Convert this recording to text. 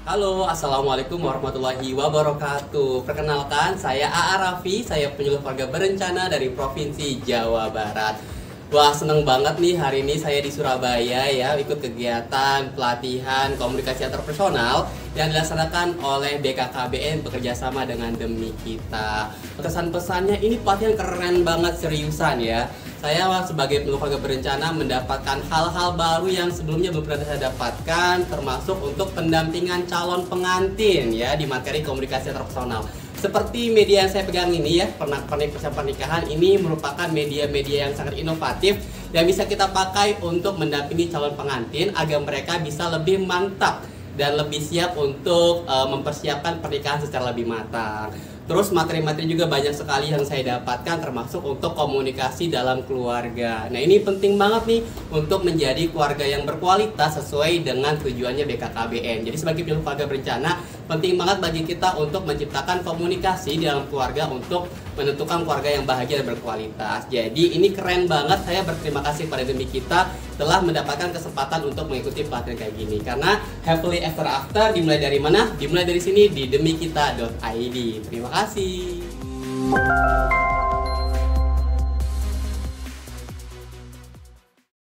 Halo, Assalamualaikum warahmatullahi wabarakatuh. Perkenalkan, saya A.A. Raffi, saya penyuluh keluarga berencana dari Provinsi Jawa Barat. Wah, seneng banget nih hari ini saya di Surabaya ya, ikut kegiatan pelatihan komunikasi antar personal yang dilaksanakan oleh BKKBN bekerjasama dengan Demi Kita. Kesan-pesannya ini pelatihan keren banget, seriusan ya. Saya sebagai penyuluh keluarga berencana mendapatkan hal-hal baru yang sebelumnya belum pernah saya dapatkan, termasuk untuk pendampingan calon pengantin ya di materi komunikasi antar personal. Seperti media yang saya pegang ini ya, persiapan pernikahan ini merupakan media-media yang sangat inovatif yang bisa kita pakai untuk mendampingi calon pengantin agar mereka bisa lebih mantap dan lebih siap untuk mempersiapkan pernikahan secara lebih matang. Terus materi-materi juga banyak sekali yang saya dapatkan, termasuk untuk komunikasi dalam keluarga. Nah, ini penting banget nih untuk menjadi keluarga yang berkualitas sesuai dengan tujuannya BKKBN. Jadi sebagai penyuluh keluarga berencana, penting banget bagi kita untuk menciptakan komunikasi di dalam keluarga untuk menentukan keluarga yang bahagia dan berkualitas. Jadi ini keren banget, saya berterima kasih pada Demi Kita telah mendapatkan kesempatan untuk mengikuti pelatihan kayak gini. Karena happily ever after dimulai dari mana? Dimulai dari sini di demikita.id. Terima kasih.